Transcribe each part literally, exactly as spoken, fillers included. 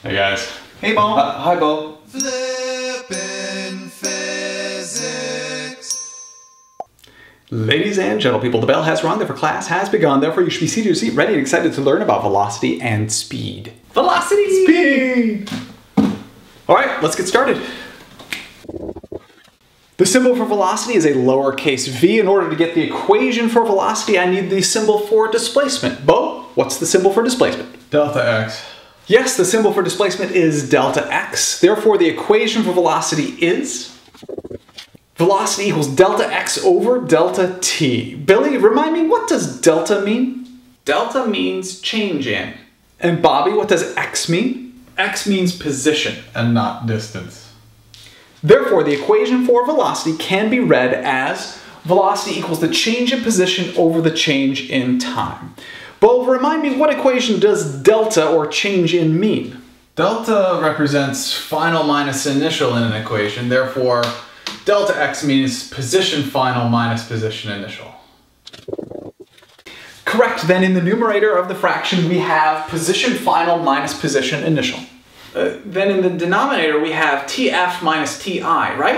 Hey guys. Hey Bo. Uh, hi Bo. Flippin' physics. Ladies and gentle people, the bell has rung, therefore class has begun. Therefore you should be seated in your seat, ready and excited to learn about velocity and speed. Velocity! Speed! Alright, let's get started. The symbol for velocity is a lowercase v. In order to get the equation for velocity, I need the symbol for displacement. Bo, what's the symbol for displacement? Delta x. Yes, the symbol for displacement is delta x. Therefore, the equation for velocity is velocity equals delta x over delta t. Billy, remind me, what does delta mean? Delta means change in. And Bobby, what does x mean? X means position and not distance. Therefore, the equation for velocity can be read as velocity equals the change in position over the change in time. Bo, remind me, what equation does delta or change in mean? Delta represents final minus initial in an equation. Therefore, delta x means position final minus position initial. Correct. Then in the numerator of the fraction, we have position final minus position initial. Uh, then in the denominator, we have T F minus T I, right?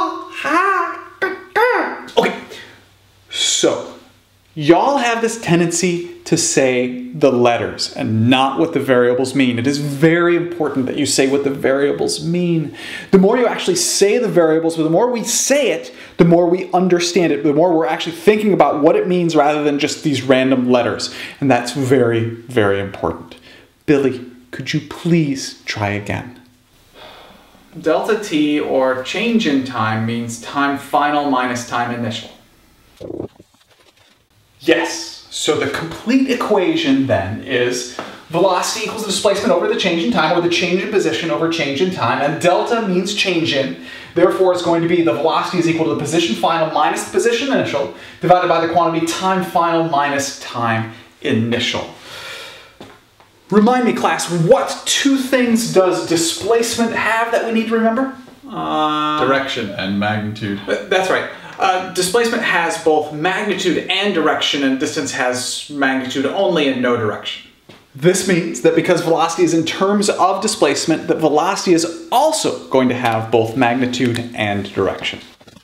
Okay, so y'all have this tendency to say the letters and not what the variables mean. It is very important that you say what the variables mean. The more you actually say the variables, the more we say it, the more we understand it, the more we're actually thinking about what it means rather than just these random letters. And that's very, very important. Billy, could you please try again? Delta t, or change in time, means time final minus time initial. Yes. So the complete equation then is velocity equals the displacement over the change in time, or the change in position over change in time, and delta means change in. Therefore, it's going to be the velocity is equal to the position final minus the position initial, divided by the quantity time final minus time initial. Remind me, class, what two things does displacement have that we need to remember? Uh, Direction and magnitude. That's right. Uh, displacement has both magnitude and direction, and distance has magnitude only and no direction. This means that because velocity is in terms of displacement, that velocity is also going to have both magnitude and direction.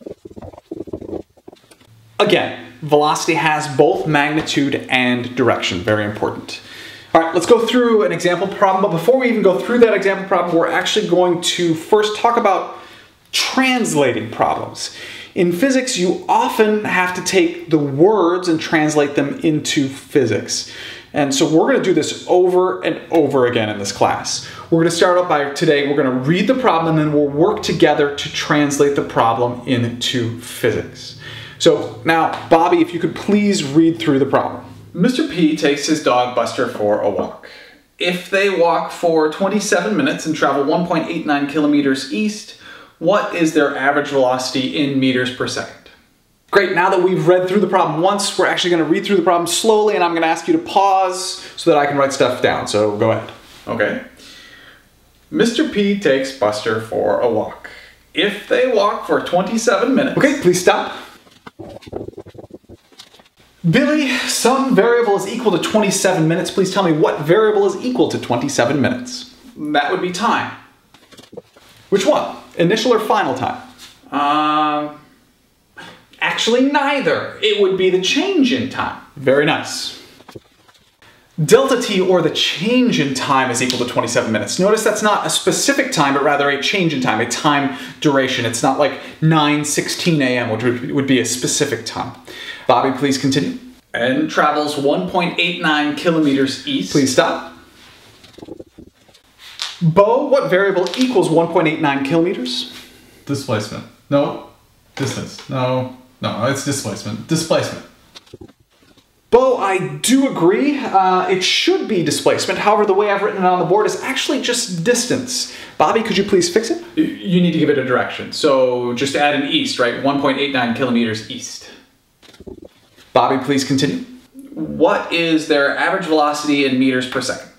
Again, velocity has both magnitude and direction. Very important. All right, let's go through an example problem, but before we even go through that example problem, we're actually going to first talk about translating problems. In physics, you often have to take the words and translate them into physics. And so we're going to do this over and over again in this class. We're going to start out by today, we're going to read the problem and then we'll work together to translate the problem into physics. So now, Bobby, if you could please read through the problem. Mister P takes his dog Buster for a walk. If they walk for twenty-seven minutes and travel one point eight nine kilometers east, what is their average velocity in meters per second? Great, now that we've read through the problem once, we're actually going to read through the problem slowly, and I'm going to ask you to pause so that I can write stuff down. So go ahead. Okay. Mister P takes Buster for a walk. If they walk for twenty-seven minutes... Okay, please stop. Billy, some variable is equal to twenty-seven minutes. Please tell me what variable is equal to twenty-seven minutes. That would be time. Which one? Initial or final time? Um, actually neither. It would be the change in time. Very nice. Delta t, or the change in time, is equal to twenty-seven minutes. Notice that's not a specific time, but rather a change in time, a time duration. It's not like nine sixteen a m, which would be a specific time. Bobby, please continue. And travels one point eight nine kilometers east. Please stop. Bo, what variable equals one point eight nine kilometers? Displacement. No. Distance. No. No, it's displacement. Displacement. Bo, I do agree. Uh, it should be displacement. However, the way I've written it on the board is actually just distance. Bobby, could you please fix it? You need to give it a direction. So just add an east, right? one point eight nine kilometers east. Bobby, please continue. What is their average velocity in meters per second?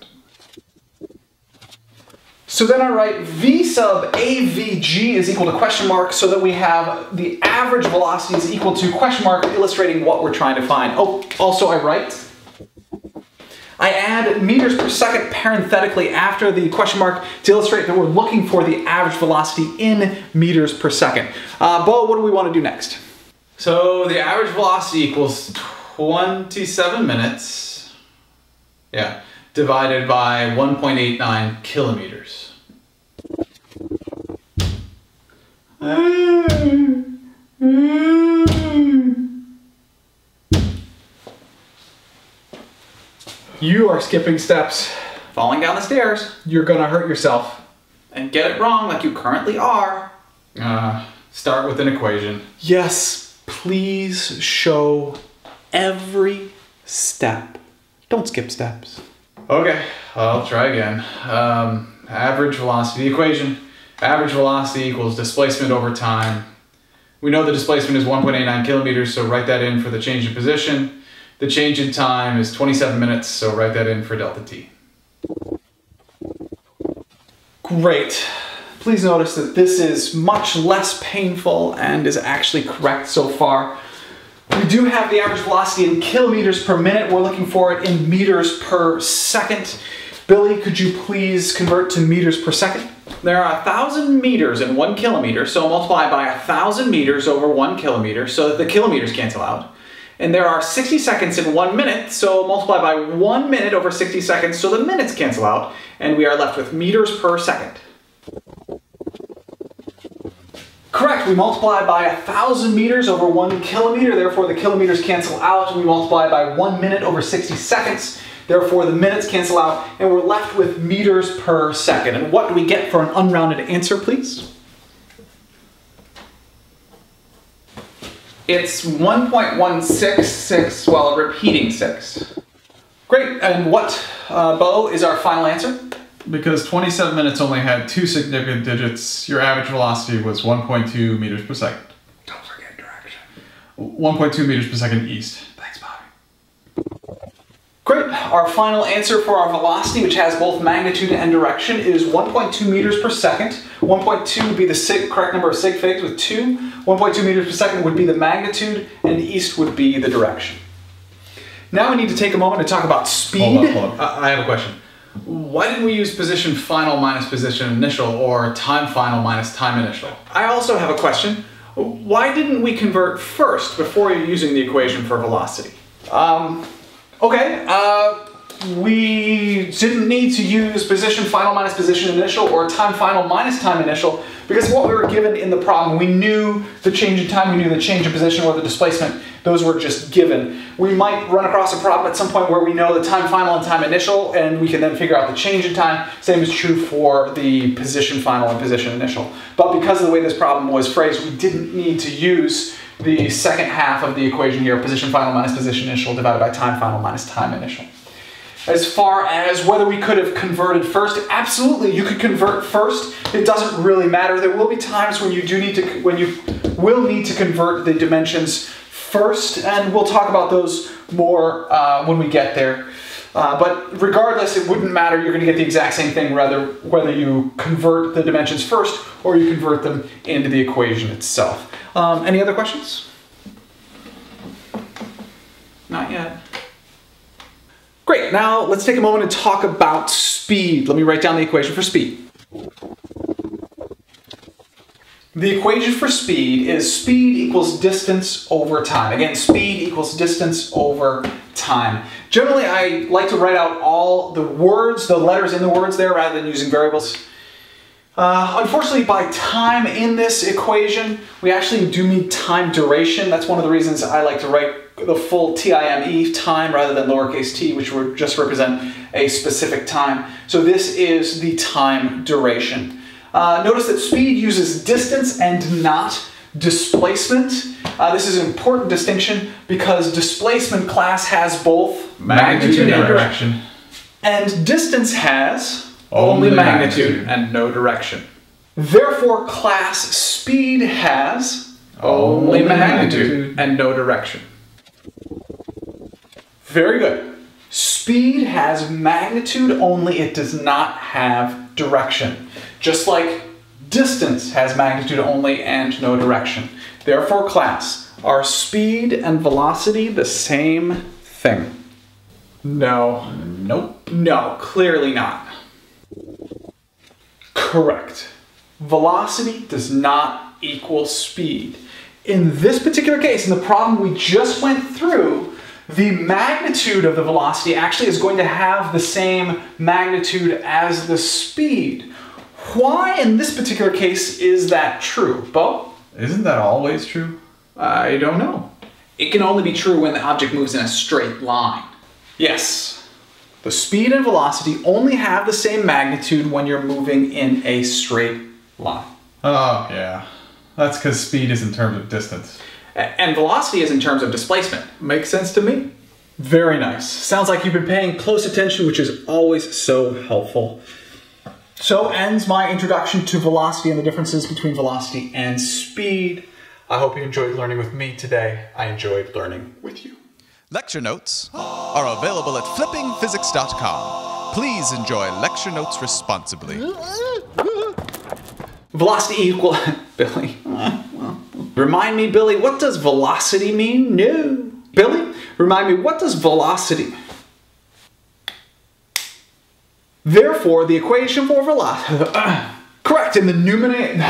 So then I write V sub A V G is equal to question mark, so that we have the average velocity is equal to question mark, illustrating what we're trying to find. Oh, also I write I add meters per second parenthetically after the question mark to illustrate that we're looking for the average velocity in meters per second. Uh, Bo, what do we want to do next? So the average velocity equals twenty-seven minutes, yeah, divided by one point eight nine kilometers. You are skipping steps. Falling down the stairs. You're gonna hurt yourself. And get it wrong like you currently are. Uh, start with an equation. Yes, please show every step. Don't skip steps. Okay, I'll try again. Um, average velocity, the equation. Average velocity equals displacement over time. We know the displacement is one point eight nine kilometers, so write that in for the change in position. The change in time is twenty-seven minutes, so write that in for delta t. Great. Please notice that this is much less painful and is actually correct so far. We do have the average velocity in kilometers per minute. We're looking for it in meters per second. Billy, could you please convert to meters per second? There are a thousand meters in one kilometer, so multiply by a thousand meters over one kilometer so that the kilometers cancel out. And there are sixty seconds in one minute, so multiply by one minute over sixty seconds so the minutes cancel out, and we are left with meters per second. Correct, we multiply by a thousand meters over one kilometer, therefore the kilometers cancel out, and we multiply by one minute over sixty seconds, therefore the minutes cancel out, and we're left with meters per second. And what do we get for an unrounded answer, please? It's one point one six six while repeating six. Great, and what, uh, Bo, is our final answer? Because twenty-seven minutes only had two significant digits, your average velocity was one point two meters per second. Don't forget direction. one point two meters per second east. Thanks, Bobby. Great, our final answer for our velocity, which has both magnitude and direction, is one point two meters per second. one point two would be the sig, correct number of sig figs with two. one point two meters per second would be the magnitude, and east would be the direction. Now we need to take a moment to talk about speed. Hold on, hold on. I, I have a question. Why didn't we use position final minus position initial or time final minus time initial? I also have a question. Why didn't we convert first before using the equation for velocity? Um, okay, uh, we didn't need to use position final minus position initial or time final minus time initial because what we were given in the problem, we knew the change in time, we knew the change in position or the displacement. Those were just given. We might run across a problem at some point where we know the time final and time initial, and we can then figure out the change in time. Same is true for the position final and position initial. But because of the way this problem was phrased, we didn't need to use the second half of the equation here, position final minus position initial divided by time final minus time initial. As far as whether we could have converted first, absolutely, you could convert first. It doesn't really matter. There will be times when you do need to, when you will need to convert the dimensions first, and we'll talk about those more uh, when we get there. Uh, but regardless, it wouldn't matter. You're going to get the exact same thing whether, whether you convert the dimensions first or you convert them into the equation itself. Um, any other questions? Not yet. Great, now let's take a moment and talk about speed. Let me write down the equation for speed. The equation for speed is speed equals distance over time. Again, speed equals distance over time. Generally, I like to write out all the words, the letters in the words there, rather than using variables. Uh, unfortunately, by time in this equation, we actually do need time duration. That's one of the reasons I like to write the full T I M E, time, rather than lowercase t, which would just represent a specific time. So this is the time duration. Uh, notice that speed uses distance and not displacement. Uh, this is an important distinction because displacement class has both Magnitude and direction. And distance has Only only magnitude. magnitude and no direction. Therefore, class speed has Only magnitude and no direction. Very good. Speed has magnitude only, it does not have direction. Just like distance has magnitude only and no direction. Therefore, class, are speed and velocity the same thing? No. Nope. No, clearly not. Correct. Velocity does not equal speed. In this particular case, in the problem we just went through, the magnitude of the velocity actually is going to have the same magnitude as the speed. Why in this particular case is that true, Bo? Isn't that always true? I don't know. It can only be true when the object moves in a straight line. Yes. The speed and velocity only have the same magnitude when you're moving in a straight line. Oh, yeah. That's because speed is in terms of distance. And velocity is in terms of displacement. Makes sense to me. Very nice. Sounds like you've been paying close attention, which is always so helpful. So ends my introduction to velocity and the differences between velocity and speed. I hope you enjoyed learning with me today. I enjoyed learning with you. Lecture notes are available at flipping physics dot com. Please enjoy lecture notes responsibly. Velocity equal... Billy. Remind me, Billy, what does velocity mean? No. Billy, remind me, what does velocity... Therefore, the equation for velocity... Correct, in the numerator...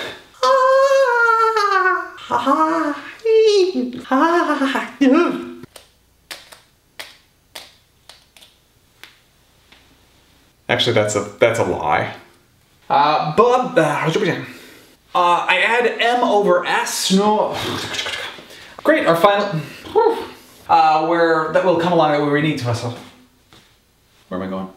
Actually, that's a that's a lie. Uh, but uh, uh, I add m over s. No. Great. Our final. Uh, where that will come along where we need to. Where am I going?